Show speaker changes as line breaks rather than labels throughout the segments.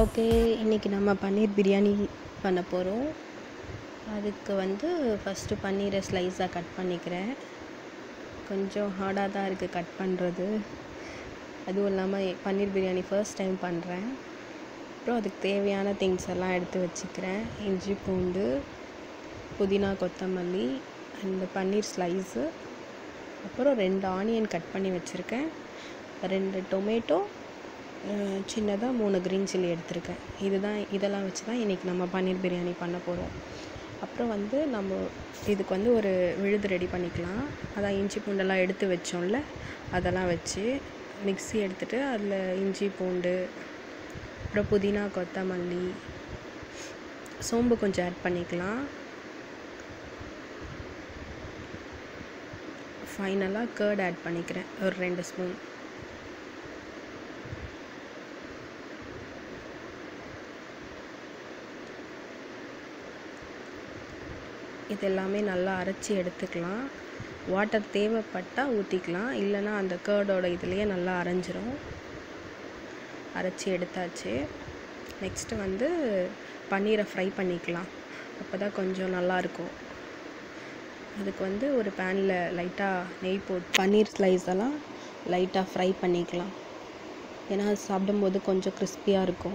Okay, இன்றைக்கி நம்ம பன்னீர் பிரியாணி பண்ண போகிறோம். அதுக்கு வந்து ஃபஸ்ட்டு பன்னீரை ஸ்லைஸாக கட் பண்ணிக்கிறேன். கொஞ்சம் ஹார்டாக தான் இருக்குது கட் பண்ணுறது. அதுவும் இல்லாமல் பன்னீர் பிரியாணி ஃபர்ஸ்ட் டைம் பண்ணுறேன். அப்புறம் அதுக்கு தேவையான திங்ஸ் எல்லாம் எடுத்து வச்சுக்கிறேன். இஞ்சி, பூண்டு, புதினா, கொத்தமல்லி அண்ட் பன்னீர் ஸ்லைஸு, அப்புறம் 2 ஆனியன் கட் பண்ணி வச்சுருக்கேன், 2 டொமேட்டோ, சின்னதாக 3 க்ரீன் சில்லி எடுத்திருக்கேன். இதெல்லாம் வச்சு தான் இன்றைக்கி நம்ம பன்னீர் பிரியாணி பண்ண போகிறோம். அப்புறம் வந்து நம்ம இதுக்கு வந்து ஒரு விழுது ரெடி பண்ணிக்கலாம். அதான் இஞ்சி பூண்டெல்லாம் எடுத்து வச்சோம்ல, அதெல்லாம் வச்சு மிக்ஸி எடுத்துகிட்டு அதில் இஞ்சி பூண்டு, அப்புறம் புதினா, கொத்தமல்லி, சோம்பு கொஞ்சம் ஆட் பண்ணிக்கலாம். ஃபைனலாக கர்ட் ஆட் பண்ணிக்கிறேன், ஒரு 2 ஸ்பூன். இது எல்லாமே நல்லா அரைச்சி எடுத்துக்கலாம். வாட்டர் தேவைப்பட்டால் ஊற்றிக்கலாம், இல்லைனா அந்த கர்டோட இதுலேயே நல்லா அரைஞ்சிரும். அரைச்சி எடுத்தாச்சு. நெக்ஸ்ட்டு வந்து பன்னீரை ஃப்ரை பண்ணிக்கலாம், அப்போ தான் கொஞ்சம் நல்லாயிருக்கும். அதுக்கு வந்து ஒரு பேனில் லைட்டாக நெய் போட்டு பன்னீர் ஸ்லைஸ் எல்லாம் லைட்டாக ஃப்ரை பண்ணிக்கலாம். ஏன்னா அது சாப்பிடும்போது கொஞ்சம் கிறிஸ்பியாக இருக்கும்.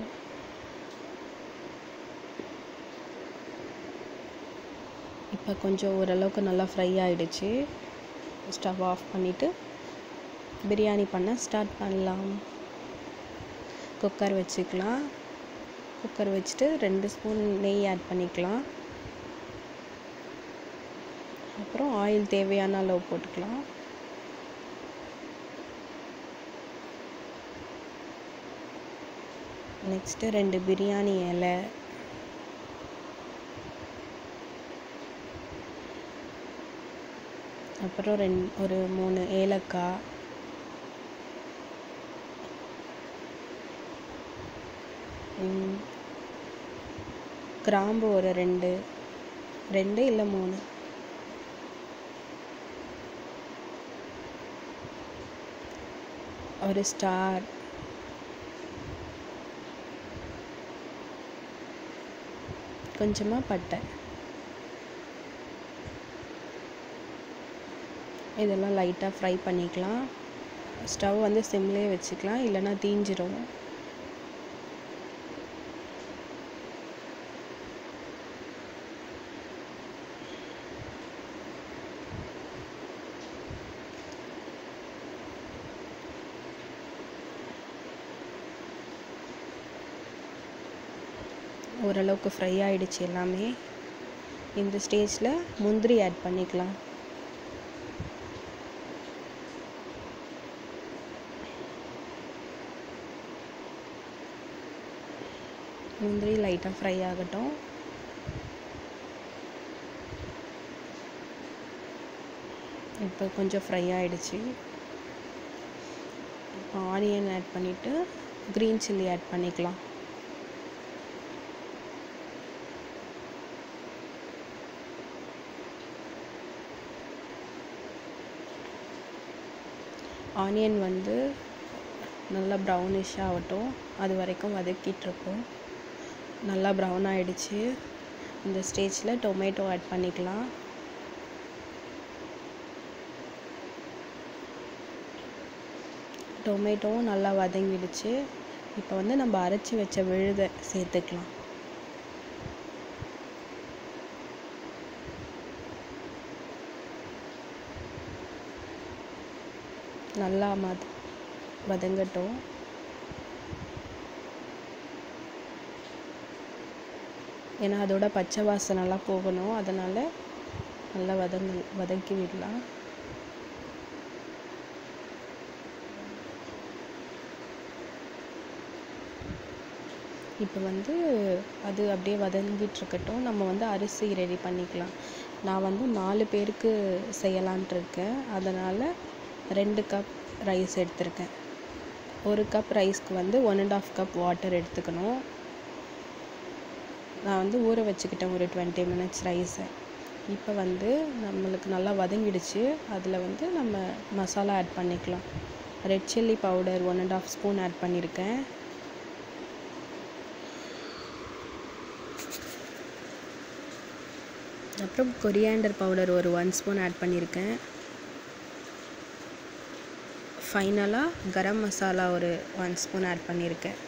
இப்போ கொஞ்சம் ஓரளவுக்கு நல்லா ஃப்ரை ஆகிடுச்சு. ஸ்டவ் ஆஃப் பண்ணிவிட்டு பிரியாணி பண்ண ஸ்டார்ட் பண்ணலாம். குக்கர் வச்சுக்கலாம். குக்கர் வச்சுட்டு 2 ஸ்பூன் நெய் ஆட் பண்ணிக்கலாம். அப்புறம் ஆயில் தேவையான அளவு போட்டுக்கலாம். நெக்ஸ்ட்டு 2 பிரியாணி இலை, அப்புறம் ஒரு 3 ஏலக்காய், கிராம்பு ஒரு 2 இல்லை 3, ஒரு ஸ்டார், கொஞ்சமாக பட்டை. இதெல்லாம் லைட்டாக ஃப்ரை பண்ணிக்கலாம். ஸ்டவ் வந்து சிம்லேயே வச்சுக்கலாம், இல்லைன்னா தீஞ்சிரும். ஓரளவுக்கு ஃப்ரை ஆகிடுச்சு எல்லாமே. இந்த ஸ்டேஜில் முந்திரி ஆட் பண்ணிக்கலாம். முந்திரி லைட்டாக ஃப்ரை ஆகட்டும். இப்போ கொஞ்சம் ஃப்ரை ஆகிடுச்சு. இப்போ ஆனியன் ஆட் பண்ணிவிட்டு க்ரீன் சில்லி ஆட் பண்ணிக்கலாம். ஆனியன் வந்து நல்லா ப்ரௌனிஷ் ஆகட்டும், அது வரைக்கும் வதக்கிட்டுருக்கோம். நல்லா ப்ரௌன் ஆகிடுச்சு. இந்த ஸ்டேஜில் டொமேட்டோ ஆட் பண்ணிக்கலாம். டொமேட்டோவும் நல்லா வதங்கிடுச்சு. இப்போ வந்து நம்ம அரைச்சி வச்ச விழுதை சேர்த்துக்கலாம். நல்லா வதங்கட்டும். ஏன்னா அதோட பச்சை வாசனைலாம் போகணும், அதனால் நல்லா வதக்கி விடலாம். இப்போ வந்து அது அப்படியே வதங்கிட்டுருக்கட்டும். நம்ம வந்து அரிசி ரெடி பண்ணிக்கலாம். நான் வந்து 4 பேருக்கு செய்யலான்ட்டு இருக்கேன், அதனால் 2 கப் ரைஸ் எடுத்திருக்கேன். 1 கப் ரைஸ்க்கு வந்து 1.5 கப் வாட்டர் எடுத்துக்கணும். நான் வந்து ஊற வச்சுக்கிட்டேன் ஒரு 20 மினிட்ஸ் ரைஸை. இப்போ வந்து நம்மளுக்கு நல்லா வதங்கிடுச்சு. அதில் வந்து நம்ம மசாலா ஆட் பண்ணிக்கலாம். Red chilli powder 1.5 spoon add பண்ணியிருக்கேன். அப்புறம் கொரியாண்டர் பவுடர் ஒரு 1 ஸ்பூன் ஆட் பண்ணியிருக்கேன். ஃபைனலாக கரம் மசாலா ஒரு 1 ஸ்பூன் ஆட் பண்ணியிருக்கேன்.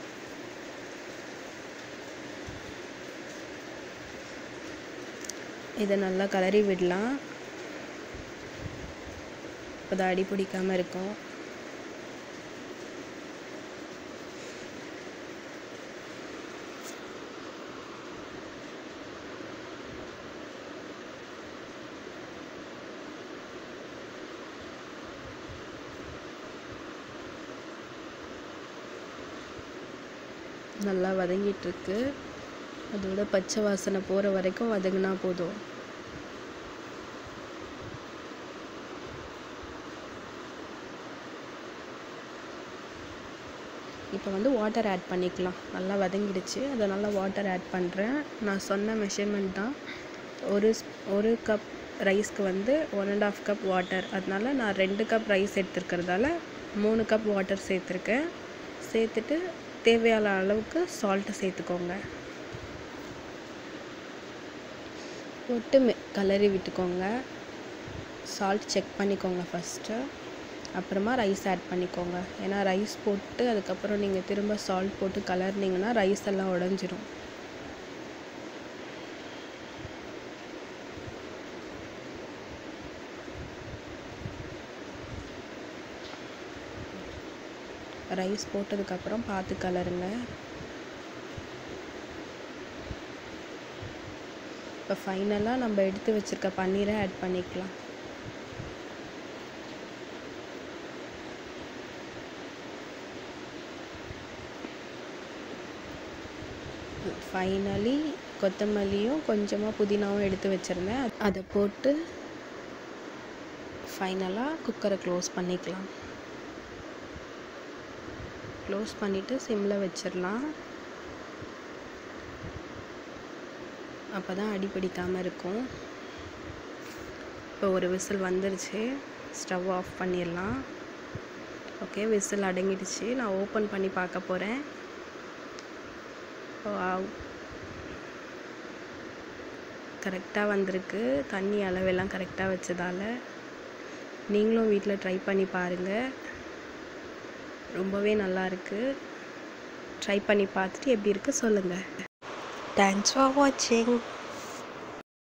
இதை நல்லா கலரி விடலாம். இப்போ தான் அடி பிடிக்காமல் இருக்கும். நல்லா வதங்கிட்டுருக்கு. அதோட பச்சை வாசனை போகிற வரைக்கும் வதங்கினா போதும். இப்போ வந்து வாட்டர் ஆட் பண்ணிக்கலாம். நல்லா வதங்கிடுச்சு, அதனால் வாட்டர் ஆட் பண்ணுறேன். நான் சொன்ன மெஷர்மெண்ட் தான். ஒரு கப் ரைஸ்க்கு வந்து 1.5 கப் வாட்டர். அதனால நான் 2 கப் ரைஸ் எடுத்துருக்கிறதால 3 கப் வாட்டர் சேர்த்துருக்கேன். சேர்த்துட்டு தேவையான அளவுக்கு சால்ட்டு சேர்த்துக்கோங்க. போட்டு கலரி விட்டுக்கோங்க. சால்ட் செக் பண்ணிக்கோங்க ஃபஸ்ட்டு. அப்புறமா ரைஸ் ஆட் பண்ணிக்கோங்க. ஏன்னா ரைஸ் போட்டு அதுக்கப்புறம் நீங்கள் திரும்ப சால்ட் போட்டு கலர்னிங்கன்னா ரைஸ் எல்லாம் உடஞ்சிரும். ரைஸ் போட்டதுக்கப்புறம் பார்த்து கலருங்க. இப்போ ஃபைனலாக நம்ம எடுத்து வச்சுருக்க பன்னீரை ஆட் பண்ணிக்கலாம். ஃபைனலி கொத்தமல்லியும் கொஞ்சமாக புதினாவும் எடுத்து வச்சுருந்தேன். அதை போட்டு ஃபைனலாக குக்கரை க்ளோஸ் பண்ணிக்கலாம். க்ளோஸ் பண்ணிவிட்டு சிம்மில் வச்சிடலாம். அப்போ தான் அடி பிடிக்காமல் இருக்கும். இப்போ ஒரு விசில் வந்துருச்சு. ஸ்டவ் ஆஃப் பண்ணிடலாம். ஓகே, விசில் அடங்கிடுச்சு. நான் ஓப்பன் பண்ணி பார்க்க போகிறேன். கரெக்டாக வந்திருக்கு. தண்ணி அளவெல்லாம் கரெக்டாக வச்சதால் நீங்களும் வீட்டில் ட்ரை பண்ணி பாருங்கள். ரொம்பவே நல்லாயிருக்கு. ட்ரை பண்ணி பார்த்துட்டு எப்படி இருக்குது சொல்லுங்கள். தேங்க்ஸ் ஃபார் வாட்சிங்.